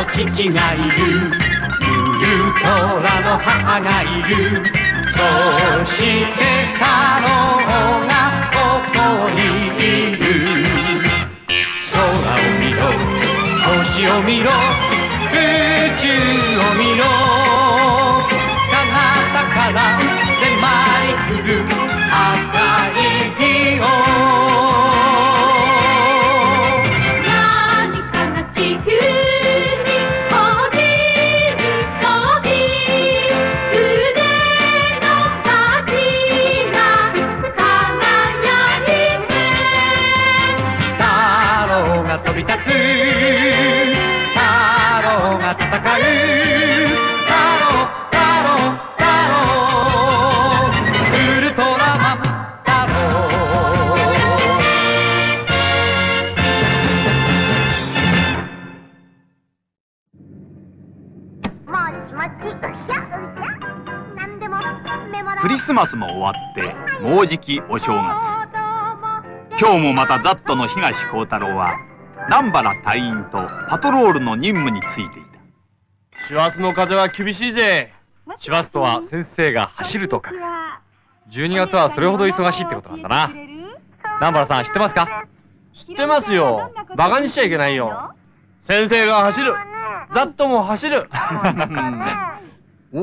父がいる、ウルトラの母がいる、そして太郎がここにいる。空を見ろ、星を見ろ、宇宙を見ろ、彼方から迫り来る赤い日を。 何かが地球に降りるとき、腕の端が輝いて、 太郎が飛び立つ、太郎が戦う、太郎太郎太郎、ウルトラマン太郎。 もちもちうひゃうひゃ、なんでもメモらクリスマスも終わってもうじきお正月。今日もまたザットの東幸太郎は南原隊員とパトロールの任務についていた。 師走の風は厳しいぜ。 師走とは先生が走ると書く。12月はそれほど忙しいってことなんだな。南原さん知ってますか？ 知ってますよ。バカにしちゃいけないよ。先生が走る、ザットも走る。お、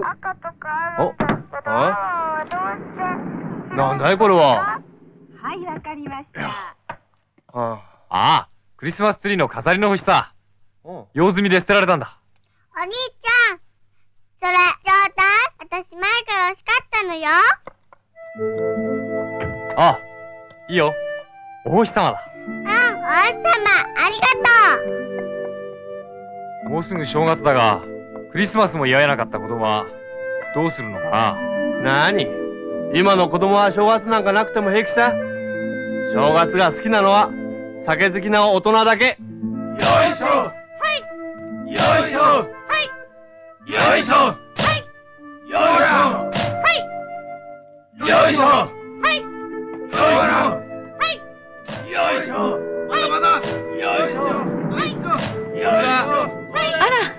なんだいこれは。 はい、わかりました。 あああ、クリスマスツリーの飾りの星さ。用済みで捨てられたんだ。 お兄ちゃん、それちょうだい。私前から欲しかったのよ。 ああ、いいよ。お星様だ。 うん、お星様、ありがとう。 もうすぐ正月だが、クリスマスも祝えなかった子供はどうするのかな。 なに、今の子供は正月なんかなくても平気さ。正月が好きなのは酒好きな大人だけ。よいしょ、はい、よいしょ、はい、よいしょ、はい、よいしょ、はい、よいしょ、はい、よいしょ、はい、よいしょ、まだまだ、よいしょ、はい、よいしょ、 あら、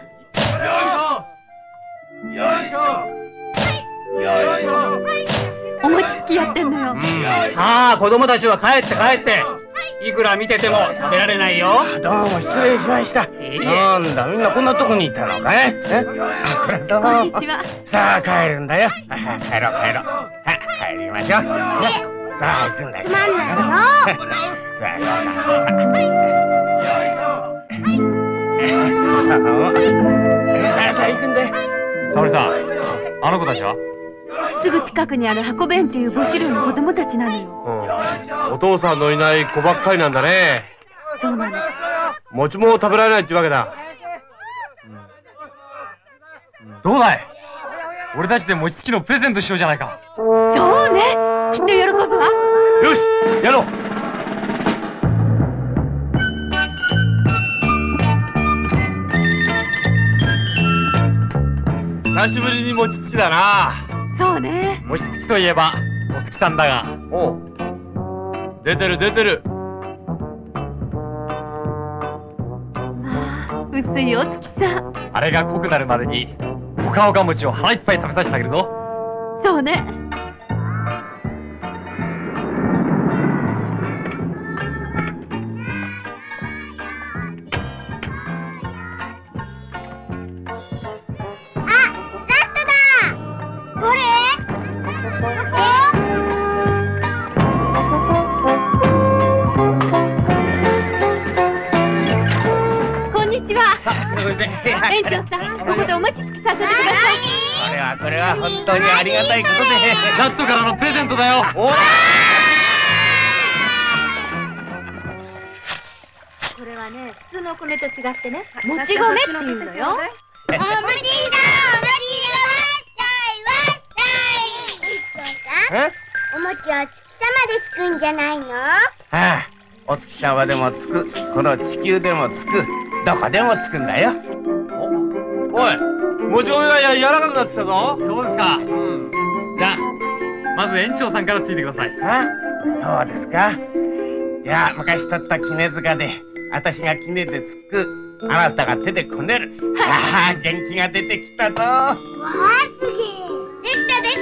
よいしょ、よいしょ、 お餅つきやってんのよ。 さあ子供たちは帰って帰って、いくら見てても食べられないよ。 どうも失礼しました。なんだ、みんなこんなとこにいたのかい？あ、これどうも。 こんにちは。 さあ帰るんだよ。帰ろう帰ろう。帰りましょう。さあ行くんだよ。 つまんないよ。 さあ行くんだよ。 沙織さん、あの子たちは？ すぐ近くにある箱弁っていう母子寮の子供たちなのよ。 お父さんのいない子ばっかりなんだね。 そうなの。 餅も食べられないってわけだ。 どうだい？俺たちで餅つきのプレゼントしようじゃないか。 そうね、きっと喜ぶわ。 よし、やろう。久しぶりに餅つきだな。 そうね。 餅つきといえばお月さんだが。 おう、出てる出てる。 まあ、薄いお月さん。 あれが濃くなるまでにほかほか餅を腹いっぱい食べさせてあげるぞ。 そうね。園長さん、ここでお餅つきさせてください。 これは本当にありがたいことで。 ザットからのプレゼントだよ。 おらこれはね、普通のお米と違ってね、もち米っていうのよ。 お餅だ、お餅だ、わっしゃい。お餅は月様でつくんじゃないの？ お月様でもつく、この地球でもつく、どこでもつくんだよ。 おい、もち米が柔らかくなってきたぞ。 そうですか。じゃあまず園長さんからついてください。 そうですか。じゃあ昔取った杵塚で、私が杵でつくあなたが手でこねる。ああ、元気が出てきたぞ。 わあ、すげえ。できたでき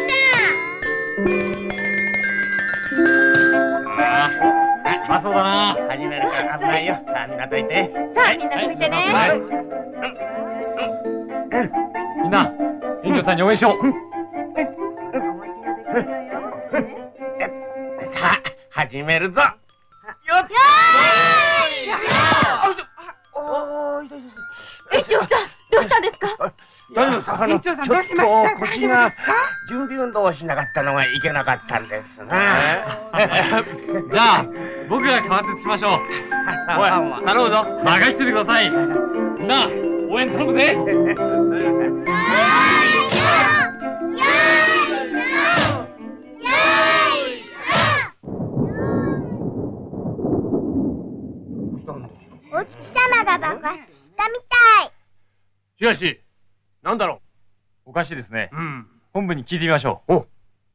あうまそうだな。 始めるから危ないよ。さあ、みんなどいて。 さあみんなどいてね。 みんな、園長さんに応援しよう。 さあ、始めるぞ。よっ。 園長さんどうしたんですか？ 大丈夫ですか？ 園長さんどうしました？ 腰が準備運動をしなかったのがいけなかったんですな。 じゃあ僕が代わってつきましょう。おい、頼むぞ。任しててください。みんな応援頼むぜ。 お月様が爆発したみたい。 東、なんだろおかしいですね。 う。うん。 本部に聞いてみましょう。 お。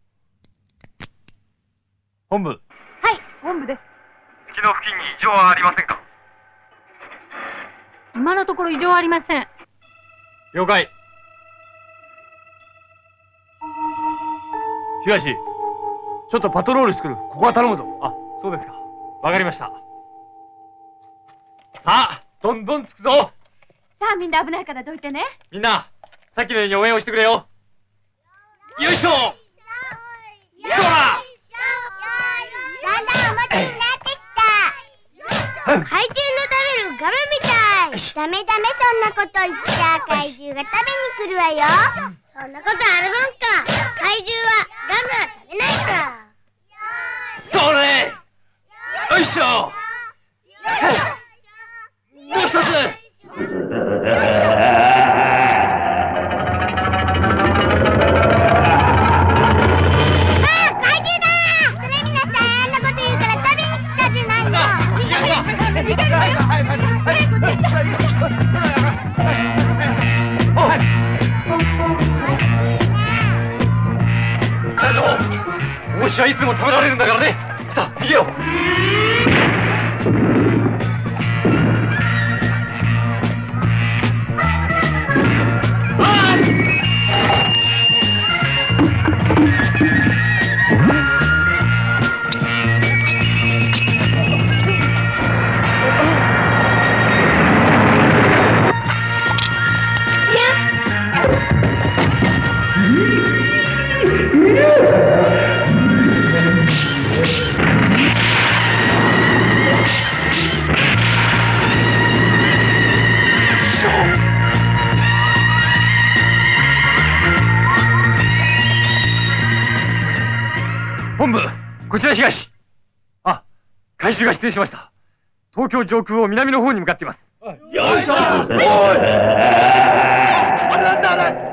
本部。 はい、本部です。 月の付近に異常はありませんか？ 今のところ異常はありません。 了解。 東、ちょっとパトロールしてくる。ここは頼むぞ。 あ、そうですか。わかりました。さあ、どんどんつくぞ。 さあみんな危ないからどいてね。 みんな、さっきのように応援をしてくれよ。よいしょ。 だんだんお待ちになってきた。怪獣の食べるガムみたい。ダメダメ、そんなこと言っちゃ怪獣が食べに来るわよ。そんなことあるもんか。怪獣はガムは食べないか。 それ。よいしょ。もう一つ。 おしはいつでも食べられるんだからね。さあ、逃げよう。本部、こちら東。あ、怪獣が失礼しました。東京上空を南の方に向かっています。 よいしょ。おい。あれなんだあれ。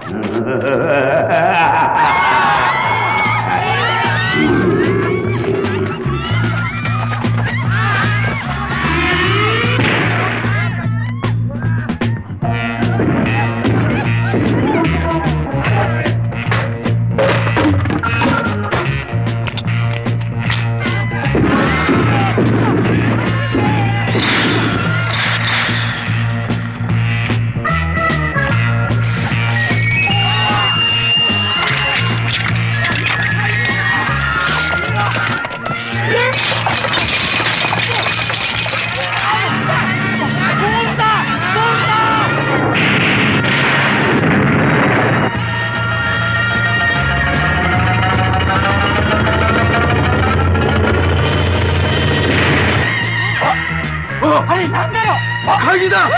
あれなんだろう。 怪獣だ。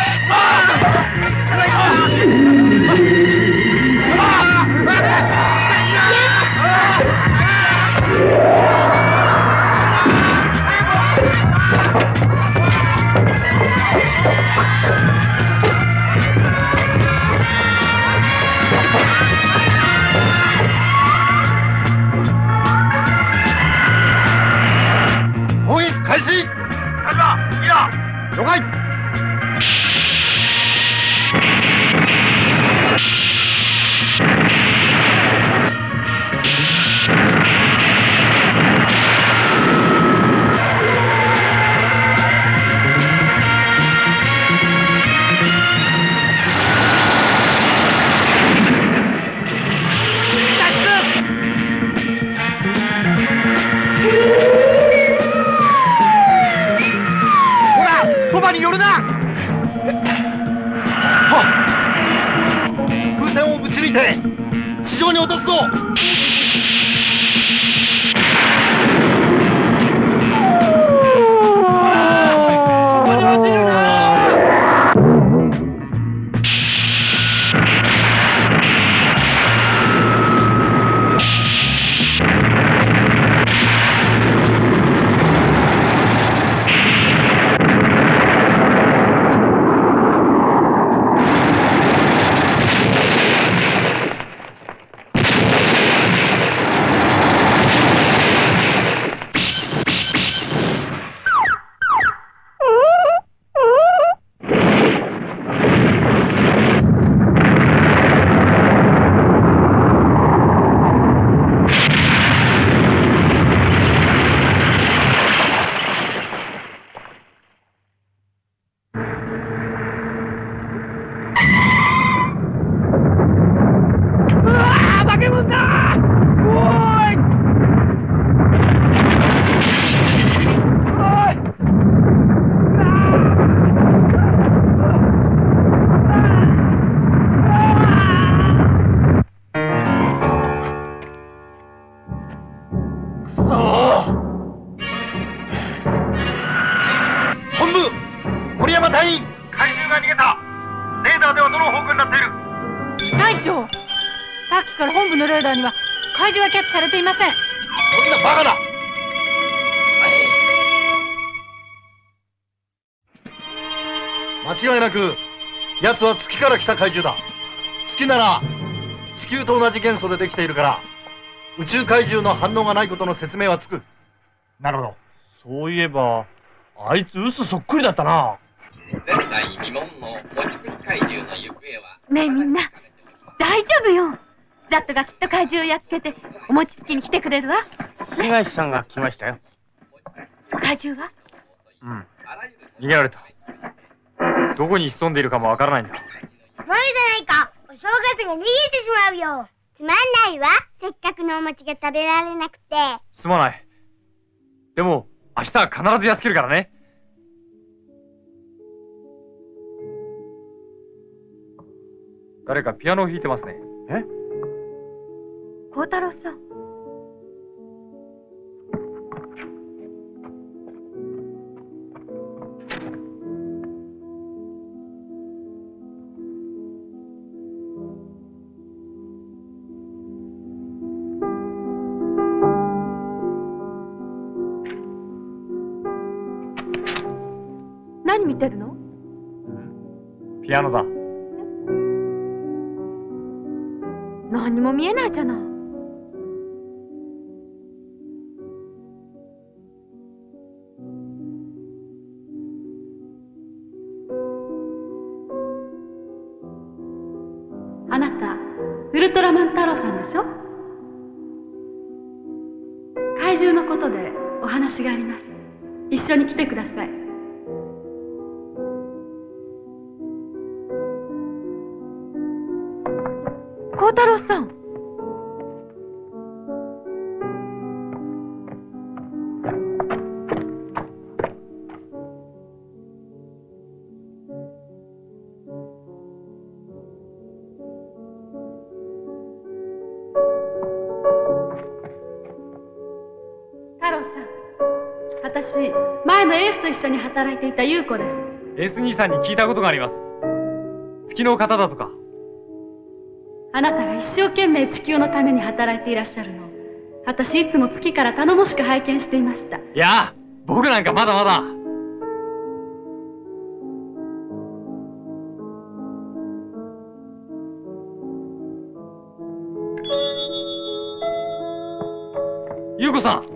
攻撃開始。了解。 に寄るな。風船をぶち抜いて地上に落とすぞ。 怪獣はキャッチされていません。 そんなバカな。間違いなく奴は月から来た怪獣だ。月なら地球と同じ元素でできているから宇宙怪獣の反応がないことの説明はつく。 なるほど。 そういえばあいつ嘘そっくりだったな。 前代未聞の持ち食い怪獣の行方は。 ねえみんな大丈夫よ。ザットがきっと怪獣をやっつけてお餅つきに来てくれるわ。 東さんが来ましたよ。 怪獣は？ うん。逃げられた。どこに潜んでいるかもわからないんだ。 悪いじゃないか。お正月が逃げてしまうよ。つまんないわ。せっかくのお餅が食べられなくて。 すまない。でも明日は必ずやっつけるからね。誰かピアノを弾いてますね。 え？ 孝太郎さん。何見てるの？ ピアノだ。 何にも見えないじゃない。あなたウルトラマン太郎さんでしょ？怪獣のことでお話があります。一緒に来てください。孝太郎さん。太郎さん、私前のエースと一緒に働いていた優子です。 エース兄さんに聞いたことがあります。月の方だとか。 あなたが一生懸命地球のために働いていらっしゃるのを私いつも月から頼もしく拝見していました。 いや僕なんかまだまだ。優子さん。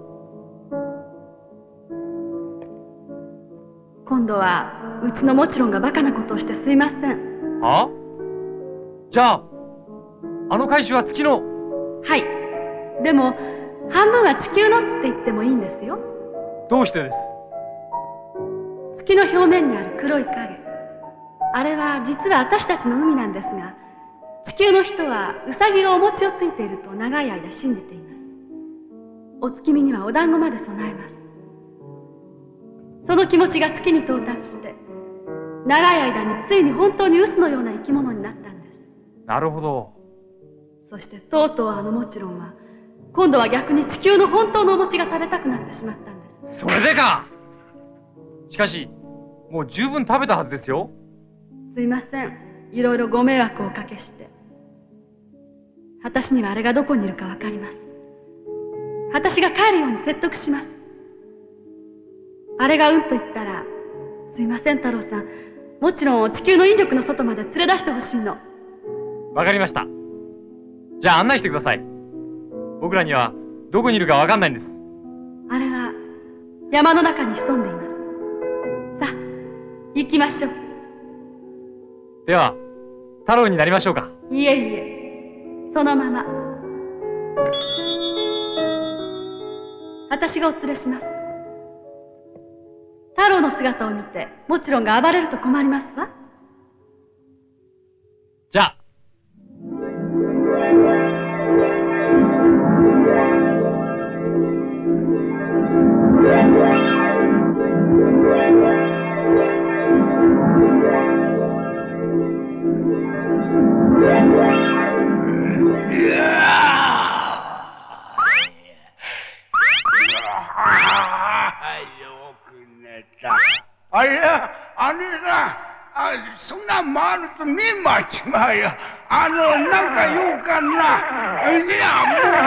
今度はうちのもちろんがバカなことをしてすいません。 は？じゃああの怪獣は月の。 はい。でも半分は地球のって言ってもいいんですよ。 どうしてです？ 月の表面にある黒い影、あれは実は私たちの海なんですが、地球の人はウサギがお餅をついていると長い間信じています。お月見にはお団子まで備えます。 その気持ちが月に到達して長い間についに本当に臼のような生き物になったんです。 なるほど。 そしてとうとうもちろんは今度は逆に地球の本当のお餅が食べたくなってしまったんです。 それでか。しかしもう十分食べたはずですよ。 すいません、いろいろご迷惑をおかけして。私にはあれがどこにいるかわかります。私が帰るように説得します。あれがうんと言ったら、すいません太郎さん、もちろん地球の引力の外まで連れ出してほしいの。 わかりました。じゃあ案内してください。僕らにはどこにいるかわかんないんです。 あれは山の中に潜んでいます。さあ行きましょう。 では太郎になりましょうか。 いえいえ、そのまま。私がお連れします。太郎の姿を見てもちろんが暴れると困りますわ。 じゃあ。 あれ姉さん、そんな回ると目待ちまうよ。なんか言うかな。いや、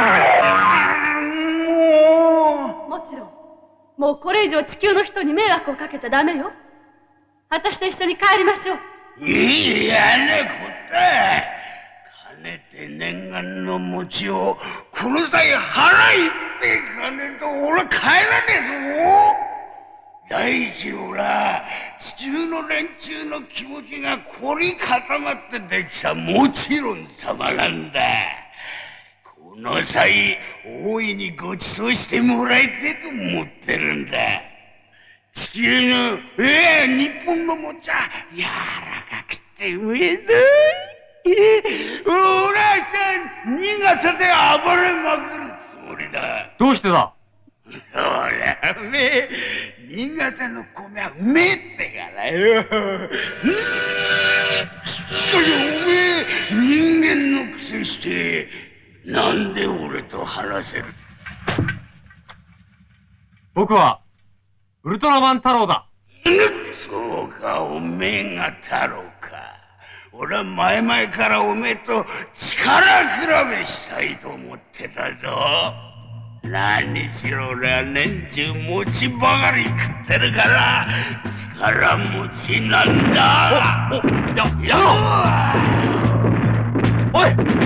もう。 もちろん、もうこれ以上地球の人に迷惑をかけちゃダメよ。私と一緒に帰りましょう。 いやねこった。金て念願の餅をこの際腹いっぺ金と俺帰らねえぞ。大事よな、地球の連中の気持ちが凝り固まってできたもちろん様なんだ。この際大いにご馳走してもらいてえと思ってるんだ。地球の日本の餅は柔らかくてうめえぞ。俺はさ新潟で暴れまくるつもりだ。 どうしてだ。 ほら新潟の米はうめえってからよ。しかしおめえ人間のくせしてなんで俺と話せる。 僕はウルトラマン太郎だ。 そうか、おめえが太郎か。俺は前々からおめえと力比べしたいと思ってたぞ。何しろ俺は年中餅ばかり食ってるから力持ちなんだ。 やろう。おい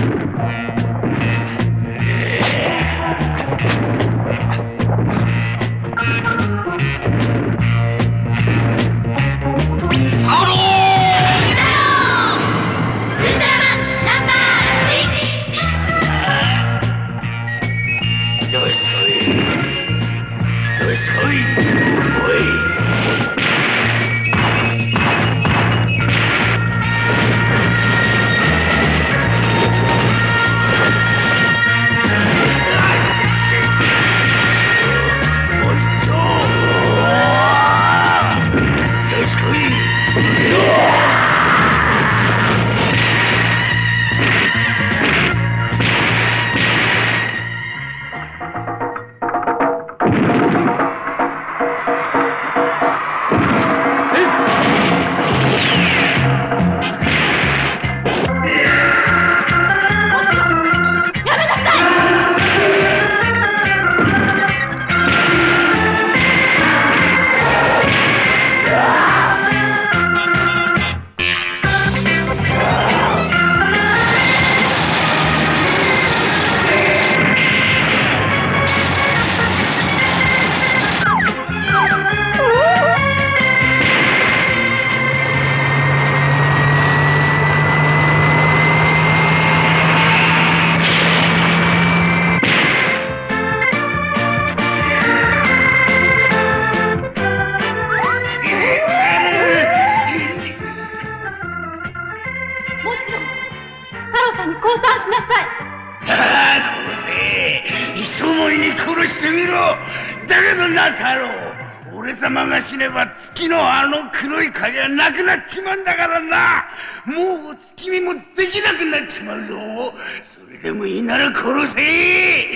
俺様が死ねば月のあの黒い影はなくなっちまうんだからな。もう月見もできなくなっちまうぞ。それでもいいなら殺せ。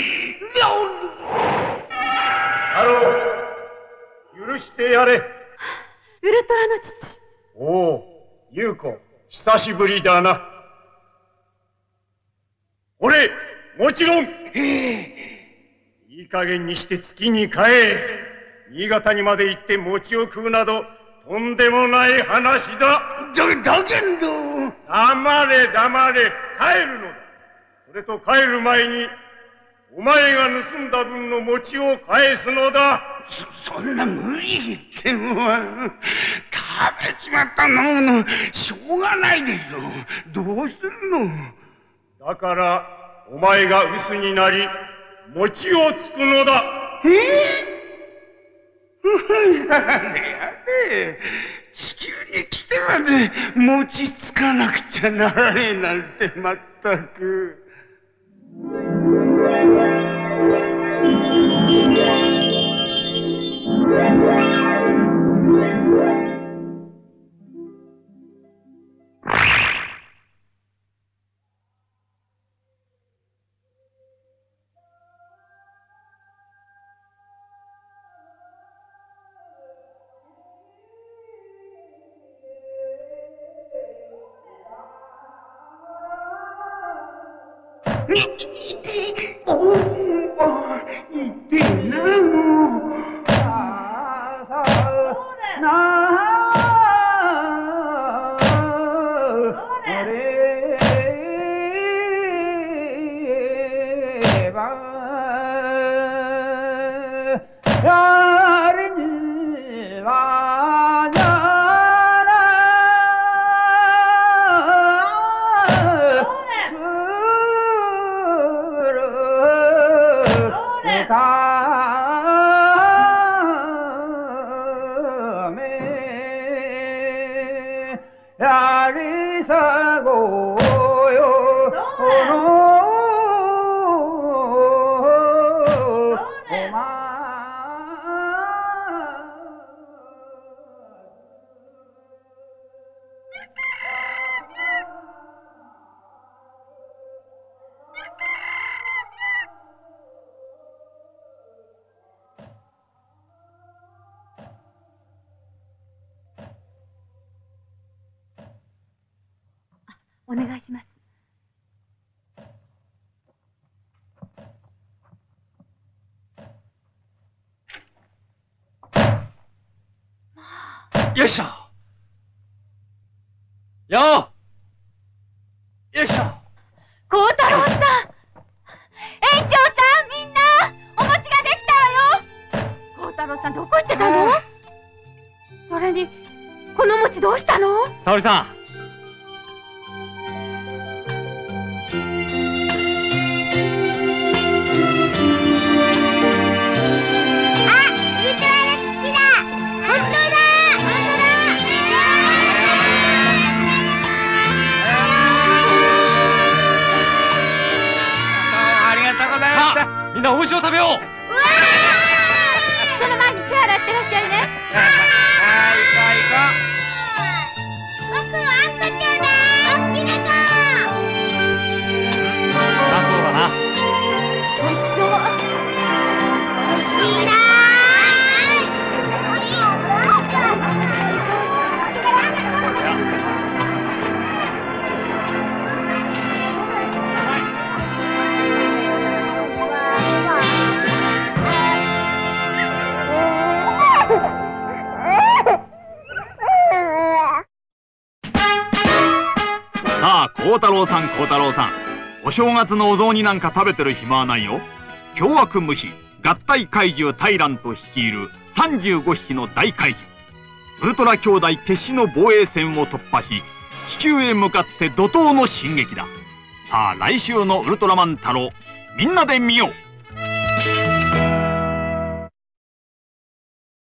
太郎、許してやれ。 ウルトラの父。 おお、優子、久しぶりだな。俺、もちろん。いい加減にして月に帰れ。新潟にまで行って餅を食うなどとんでもない話だ。 だけど。 黙れ黙れ、帰るのだ。それと帰る前にお前が盗んだ分の餅を返すのだ。 そんな無理言っても食べちまったものしょうがないでしょ。どうするの。 だからお前が臼になり餅をつくのだ。 やれ地球に来てまで餅つかなくちゃならねえなんてまったく。 お願いします。 よいしょ。よいしょ。 孝太郎さん、園長さん、みんなお餅ができたわよ。孝太郎さんどこ行ってたの？それにこの餅どうしたの？ 沙織さん。みんなお餅を食べよう。 その前に手洗ってらっしゃいね。僕はあんこちゃんだ。おっきな子。 あ、そうだな。 おいしそう。おいしいな。 孝太郎さん、孝太郎さん、お正月のお雑煮なんか食べてる暇はないよ。凶悪無比合体怪獣タイラント率いる35匹の大怪獣ウルトラ兄弟決死の防衛戦を突破し、地球へ向かって怒涛の進撃だ。さあ来週のウルトラマン太郎、みんなで見よう。